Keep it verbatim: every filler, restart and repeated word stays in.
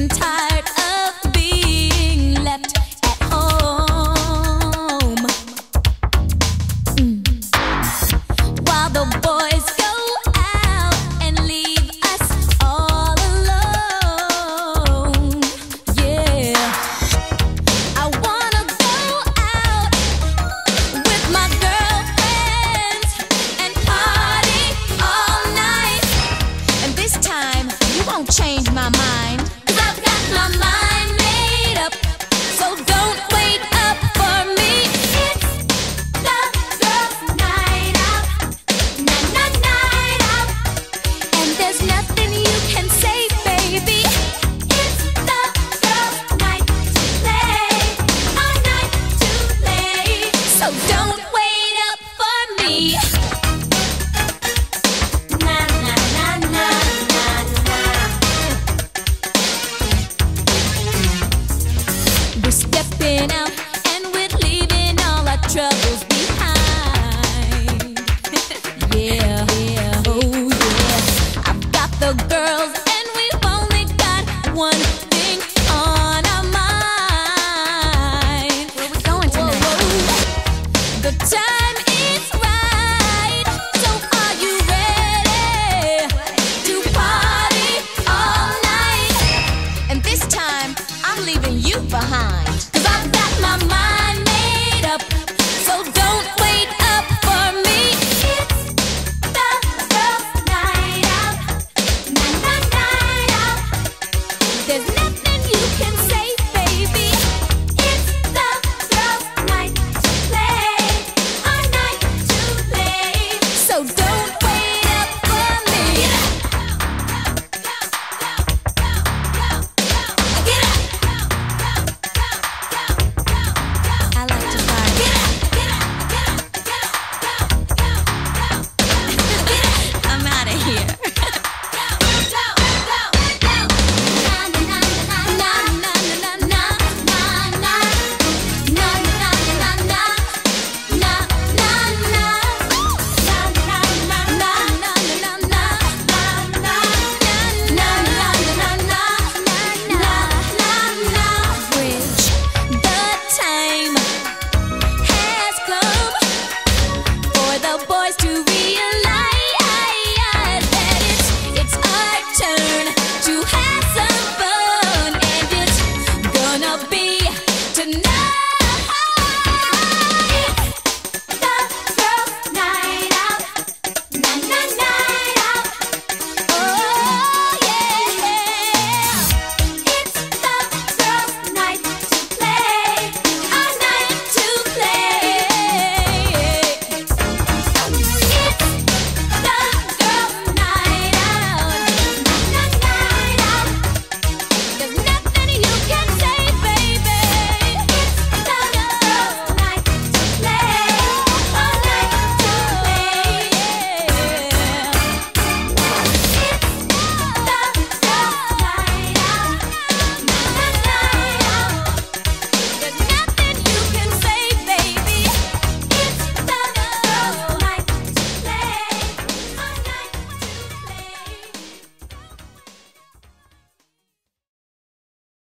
and tired of being left at home. Mm. While the boys go out and leave us all alone. Yeah, I wanna go out with my girlfriends and party all night. And this time you won't change my mind, 'cause I've got my mind made up. So don't wait up for me. It's the girls' night out, night, night, night out. And there's nothing you can say, baby. It's the girls' night to play, our night to play. So don't wait up for me.